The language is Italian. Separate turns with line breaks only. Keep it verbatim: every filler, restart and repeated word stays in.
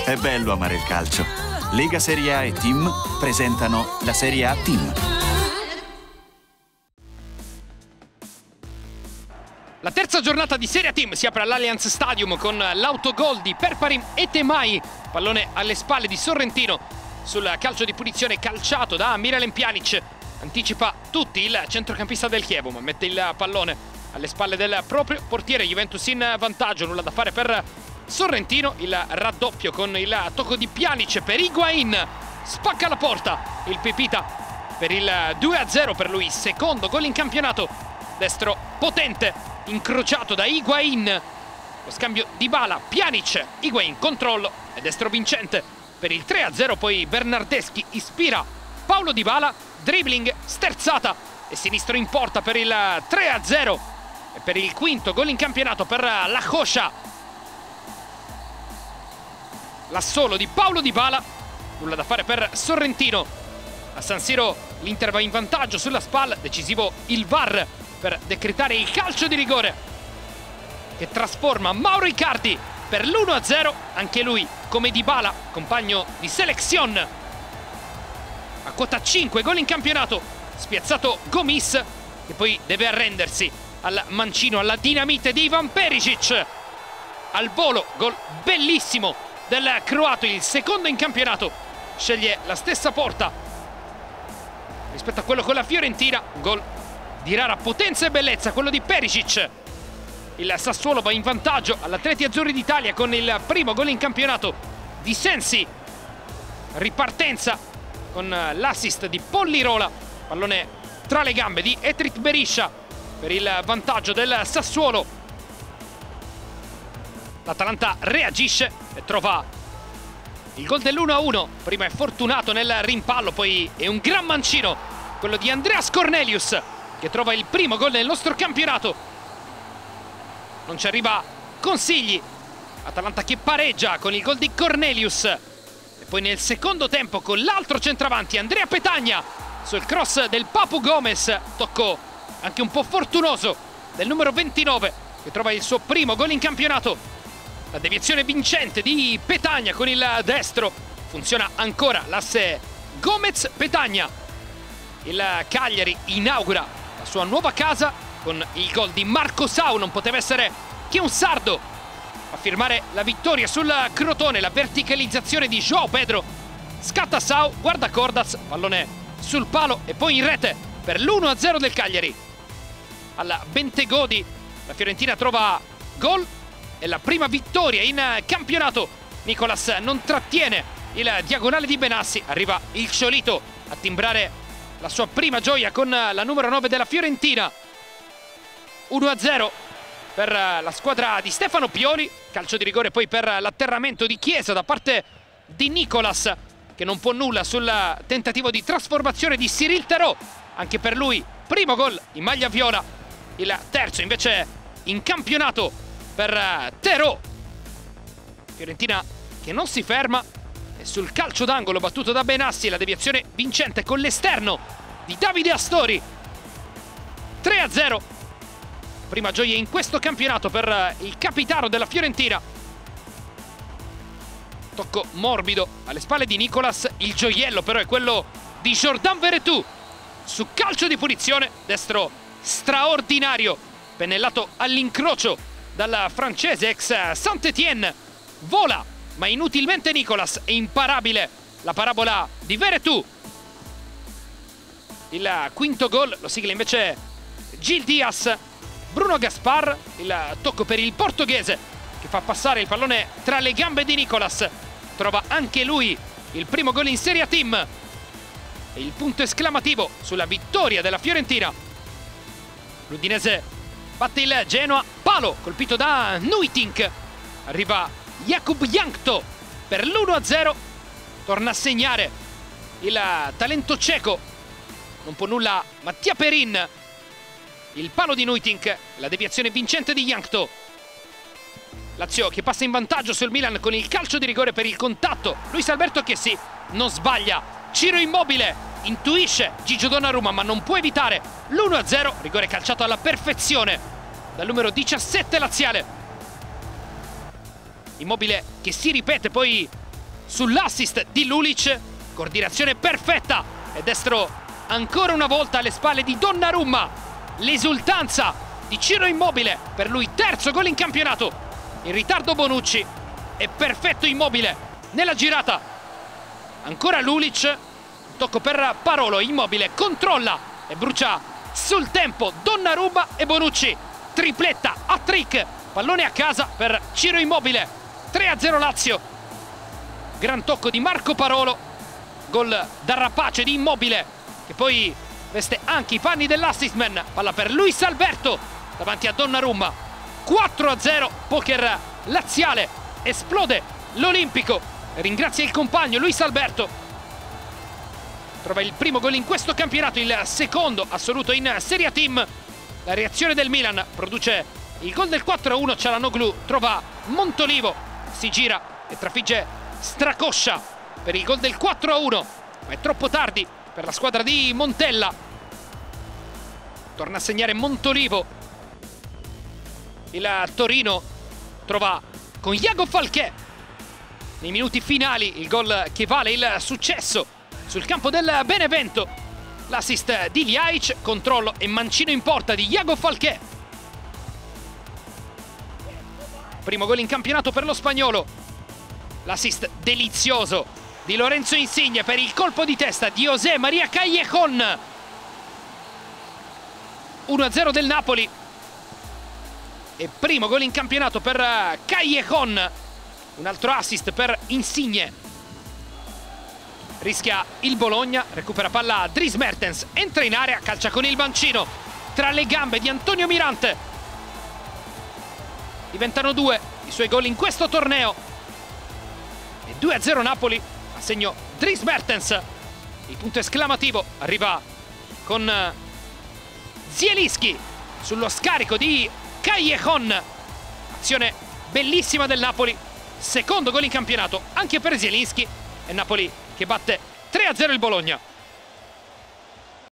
È bello amare il calcio. Lega Serie A e Team presentano la Serie A Team.
La terza giornata di Serie A Team si apre all'Allianz Stadium con l'autogol di Perparim e Temai. Pallone alle spalle di Sorrentino sul calcio di punizione calciato da Miralem Pjanic. Anticipa tutti il centrocampista del Chievo, ma mette il pallone alle spalle del proprio portiere. Juventus in vantaggio, nulla da fare per Sorrentino. Il raddoppio con il tocco di Pjanic per Higuain. Spacca la porta il Pipita per il due a zero per lui. Secondo gol in campionato. Destro potente, incrociato da Higuain. Lo scambio Dybala, Pjanic, Higuain, controllo e destro vincente per il tre a zero. Poi Bernardeschi ispira Paulo Dybala, dribbling, sterzata e sinistro in porta per il tre a zero e per il quinto gol in campionato per la Joscia. L'assolo di Paulo Dybala, nulla da fare per Sorrentino. A San Siro l'Inter va in vantaggio sulla spalla, decisivo il V A R per decretare il calcio di rigore che trasforma Mauro Icardi per l'uno a zero, anche lui come Dybala, compagno di selezione. A quota cinque gol in campionato, spiazzato Gomis che poi deve arrendersi al mancino, alla dinamite di Ivan Perisic. Al volo, gol bellissimo del croato, il secondo in campionato, sceglie la stessa porta rispetto a quello con la Fiorentina. Un gol di rara potenza e bellezza, quello di Perisic. Il Sassuolo va in vantaggio all'Atleti Azzurri d'Italia con il primo gol in campionato di Sensi. Ripartenza con l'assist di Pollirola, pallone tra le gambe di Etrit Berisha per il vantaggio del Sassuolo. L'Atalanta reagisce e trova il gol dell'uno a uno. Prima è fortunato nel rimpallo, poi è un gran mancino quello di Andreas Cornelius che trova il primo gol nel nostro campionato. Non ci arriva Consigli. Atalanta che pareggia con il gol di Cornelius. E poi nel secondo tempo con l'altro centravanti Andrea Petagna sul cross del Papu Gomez. Tocco anche un po' fortunoso del numero ventinove che trova il suo primo gol in campionato. La deviazione vincente di Petagna con il destro. Funziona ancora l'asse Gomez-Petagna. Il Cagliari inaugura la sua nuova casa con il gol di Marco Sau. Non poteva essere che un sardo a firmare la vittoria sul Crotone. La verticalizzazione di João Pedro. Scatta Sau, guarda Cordaz, pallone sul palo e poi in rete per l'uno a zero del Cagliari. Alla Bentegodi la Fiorentina trova gol e la prima vittoria in campionato. Nicolas non trattiene il diagonale di Benassi. Arriva il Ciolito a timbrare la sua prima gioia con la numero nove della Fiorentina. uno a zero per la squadra di Stefano Pioli. Calcio di rigore poi per l'atterramento di Chiesa da parte di Nicolas, che non può nulla sul tentativo di trasformazione di Cyril Theroux. Anche per lui primo gol in maglia viola. Il terzo invece in campionato per Theroux. Fiorentina che non si ferma e sul calcio d'angolo battuto da Benassi la deviazione vincente con l'esterno di Davide Astori. tre a zero. Prima gioia in questo campionato per il capitano della Fiorentina. Tocco morbido alle spalle di Nicolas. Il gioiello però è quello di Jordan Veretout su calcio di punizione. Destro straordinario, pennellato all'incrocio dal francese ex Saint-Étienne. Vola, ma inutilmente Nicolas. È imparabile la parabola di Veretout. Il quinto gol lo sigla invece Gil Diaz. Bruno Gaspar, il tocco per il portoghese che fa passare il pallone tra le gambe di Nicolas. Trova anche lui il primo gol in Serie A Team e il punto esclamativo sulla vittoria della Fiorentina. L'Udinese batte il Genoa, palo colpito da Nuitink. Arriva Jakub Jankto per l'uno a zero. Torna a segnare il talento ceco. Non può nulla Mattia Perin. Il palo di Nuitink, la deviazione vincente di Jankto. Lazio che passa in vantaggio sul Milan con il calcio di rigore per il contatto. Luis Alberto Chiesi non sbaglia. Ciro Immobile intuisce Gigio Donnarumma ma non può evitare l'uno a zero. Rigore calciato alla perfezione dal numero diciassette laziale. Immobile che si ripete poi sull'assist di Lulic. Coordinazione perfetta e destro ancora una volta alle spalle di Donnarumma. L'esultanza di Ciro Immobile, per lui terzo gol in campionato. In ritardo Bonucci e perfetto Immobile nella girata. Ancora Lulic, tocco per Parolo, Immobile controlla e brucia sul tempo Donnarumma e Bonucci. Tripletta, hat-trick, pallone a casa per Ciro Immobile. tre a zero Lazio. Gran tocco di Marco Parolo, gol da rapace di Immobile, che poi veste anche i panni dell'assist man. Palla per Luis Alberto davanti a Donnarumma. quattro a zero, poker laziale. Esplode l'Olimpico, ringrazia il compagno Luis Alberto. Trova il primo gol in questo campionato, il secondo assoluto in Serie A Team. La reazione del Milan produce il gol del quattro a uno. Çalhanoğlu trova Montolivo, si gira e trafigge Strakoscia per il gol del quattro a uno, ma è troppo tardi per la squadra di Montella. Torna a segnare Montolivo. Il Torino trova con Iago Falqué nei minuti finali il gol che vale il successo sul campo del Benevento. L'assist di Ljajic, controllo e mancino in porta di Iago Falqué. Primo gol in campionato per lo spagnolo. L'assist delizioso di Lorenzo Insigne per il colpo di testa di José María Callejon. uno a zero del Napoli. E primo gol in campionato per Callejon. Un altro assist per Insigne. Rischia il Bologna, recupera palla Dries Mertens, entra in area, calcia con il mancino tra le gambe di Antonio Mirante. Diventano due i suoi gol in questo torneo. E due a zero Napoli, a segno Dries Mertens. Il punto esclamativo arriva con Zielinski sullo scarico di Callejon. Azione bellissima del Napoli. Secondo gol in campionato anche per Zielinski. E Napoli che batte tre a zero il Bologna.